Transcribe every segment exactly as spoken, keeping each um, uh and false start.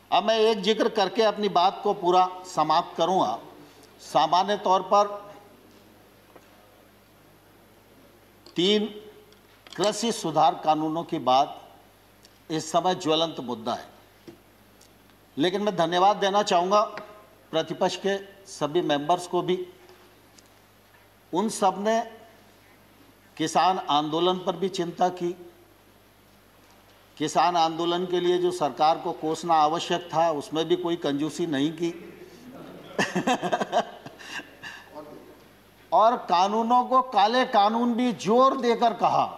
अब मैं एक जिक्र करके अपनी बात को पूरा समाप्त करूंगा। सामान्य तौर पर तीन कृषि सुधार कानूनों की बात इस समय ज्वलंत मुद्दा है, लेकिन मैं धन्यवाद देना चाहूँगा प्रतिपक्ष के सभी मेंबर्स को भी। उन सब ने किसान आंदोलन पर भी चिंता की, किसान आंदोलन के लिए जो सरकार को कोसना आवश्यक था उसमें भी कोई कंजूसी नहीं की और कानूनों को काले कानून भी जोर देकर कहा।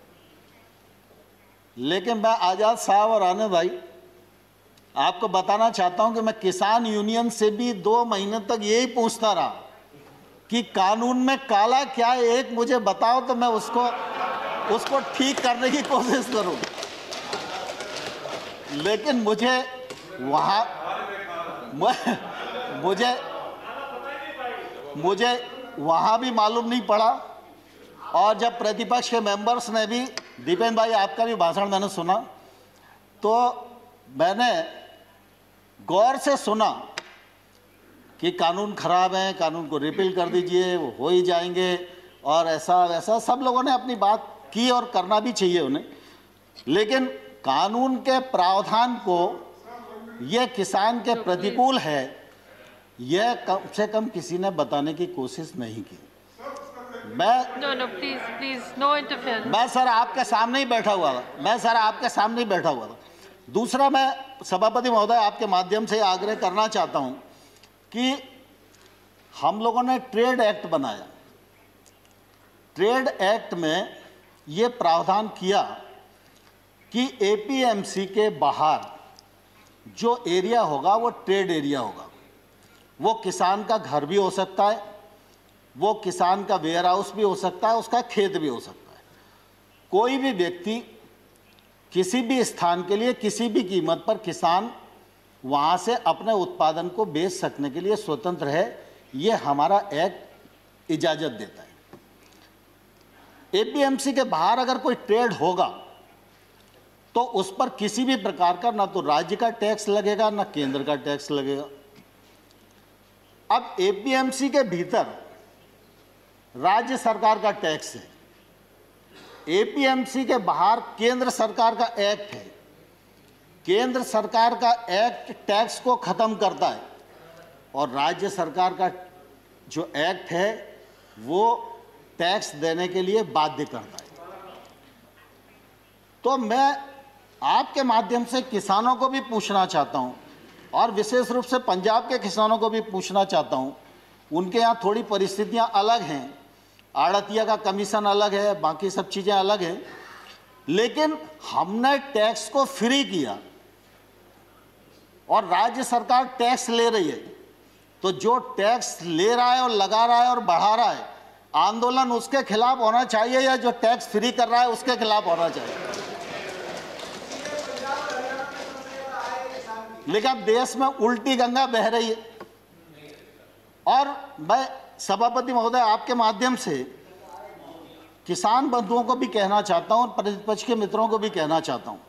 लेकिन मैं आज़ाद साहब और आनंद भाई आपको बताना चाहता हूं कि मैं किसान यूनियन से भी दो महीने तक यही पूछता रहा कि कानून में काला क्या है, एक मुझे बताओ तो मैं उसको उसको ठीक करने की कोशिश करूं। लेकिन मुझे वहां मुझे मुझे वहां भी मालूम नहीं पड़ा। और जब प्रतिपक्ष के मेंबर्स ने भी, दीपेंद्र भाई आपका भी भाषण मैंने सुना, तो मैंने गौर से सुना कि कानून खराब है, कानून को रिपील कर दीजिए, वो हो ही जाएंगे और ऐसा वैसा सब लोगों ने अपनी बात की और करना भी चाहिए उन्हें। लेकिन कानून के प्रावधान को यह किसान के प्रतिकूल है, यह कम से कम किसी ने बताने की कोशिश नहीं की। मैं no no please please no interference. मैं सर आपके सामने ही बैठा हुआ था मैं सर आपके सामने ही बैठा हुआ था। दूसरा, मैं सभापति महोदय आपके माध्यम से आग्रह करना चाहता हूं कि हम लोगों ने ट्रेड एक्ट बनाया। ट्रेड एक्ट में ये प्रावधान किया कि एपीएमसी के बाहर जो एरिया होगा वो ट्रेड एरिया होगा। वो किसान का घर भी हो सकता है, वो किसान का वेयर हाउस भी हो सकता है, उसका खेत भी हो सकता है। कोई भी व्यक्ति किसी भी स्थान के लिए किसी भी कीमत पर किसान वहाँ से अपने उत्पादन को बेच सकने के लिए स्वतंत्र है, ये हमारा एक्ट इजाज़त देता है। एपीएमसी के बाहर अगर कोई ट्रेड होगा तो उस पर किसी भी प्रकार का ना तो राज्य का टैक्स लगेगा ना केंद्र का टैक्स लगेगा। अब एपीएमसी के भीतर राज्य सरकार का टैक्स है, एपीएमसी के बाहर केंद्र सरकार का एक्ट है। केंद्र सरकार का एक्ट टैक्स को खत्म करता है और राज्य सरकार का जो एक्ट है वो टैक्स देने के लिए बाध्य करता है। तो मैं आपके माध्यम से किसानों को भी पूछना चाहता हूं और विशेष रूप से पंजाब के किसानों को भी पूछना चाहता हूं। उनके यहाँ थोड़ी परिस्थितियां अलग हैं, आड़तिया का कमीशन अलग है, बाकी सब चीज़ें अलग हैं, लेकिन हमने टैक्स को फ्री किया और राज्य सरकार टैक्स ले रही है। तो जो टैक्स ले रहा है और लगा रहा है और बढ़ा रहा है, आंदोलन उसके खिलाफ होना चाहिए या जो टैक्स फ्री कर रहा है उसके खिलाफ होना चाहिए। लेकिन अब देश में उल्टी गंगा बह रही है और मैं सभापति महोदय आपके माध्यम से किसान बंधुओं को भी कहना चाहता हूं और प्रतिपक्ष के मित्रों को भी कहना चाहता हूं,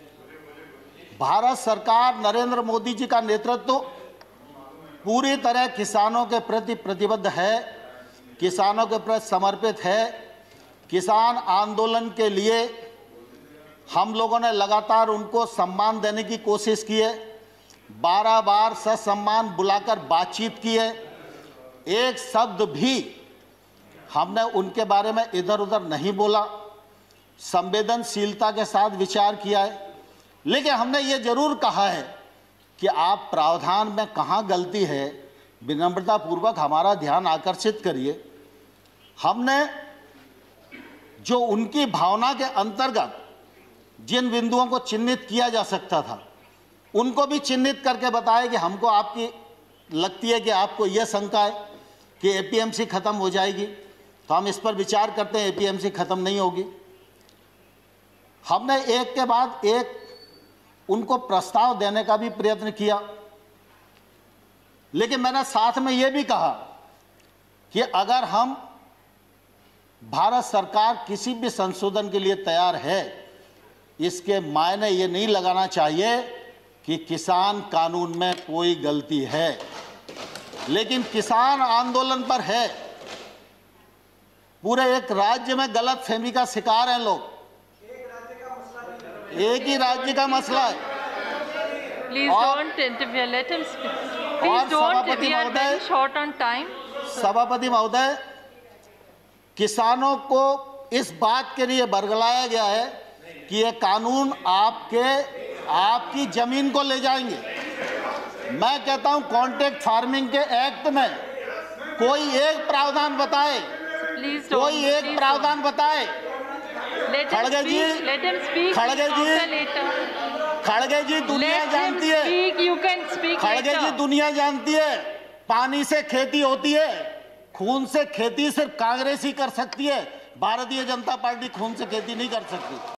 भारत सरकार नरेंद्र मोदी जी का नेतृत्व पूरी तरह किसानों के प्रति प्रतिबद्ध है, किसानों के प्रति समर्पित है। किसान आंदोलन के लिए हम लोगों ने लगातार उनको सम्मान देने की कोशिश की है, बारह बार ससम्मान बुलाकर बातचीत की है। एक शब्द भी हमने उनके बारे में इधर उधर नहीं बोला, संवेदनशीलता के साथ विचार किया है। लेकिन हमने ये जरूर कहा है कि आप प्रावधान में कहाँ गलती है विनम्रतापूर्वक हमारा ध्यान आकर्षित करिए। हमने जो उनकी भावना के अंतर्गत जिन बिंदुओं को चिन्हित किया जा सकता था उनको भी चिन्हित करके बताया कि हमको आपकी लगती है कि आपको यह शंका है कि एपीएमसी खत्म हो जाएगी, तो हम इस पर विचार करते हैं। एपीएमसी खत्म नहीं होगी। हमने एक के बाद एक उनको प्रस्ताव देने का भी प्रयत्न किया, लेकिन मैंने साथ में यह भी कहा कि अगर हम भारत सरकार किसी भी संशोधन के लिए तैयार है, इसके मायने ये नहीं लगाना चाहिए कि किसान कानून में कोई गलती है, लेकिन किसान आंदोलन पर है। पूरे एक राज्य में गलत फहमी का शिकार हैं लोग। एक ही राज्य का मसला है। Please और- don't interfere. Let him speak. और Please don't. सभापति We are महोदय- very short on time. सभापति महोदय, किसानों को इस बात के लिए बरगलाया गया है कि ये कानून आपके आपकी जमीन को ले जाएंगे। मैं कहता हूं कॉन्ट्रैक्ट फार्मिंग के एक्ट में कोई एक प्रावधान बताए, Please don't. कोई एक Please प्रावधान बताए। don't. Let him खड़गे जी, speak. Let him speak. खड़गे जी, After later. खड़गे जी दुनिया Let him जानती है, speak. You can speak खड़गे जी later. दुनिया जानती है, पानी से खेती होती है, खून से खेती सिर्फ कांग्रेस ही कर सकती है। भारतीय जनता पार्टी खून से खेती नहीं कर सकती।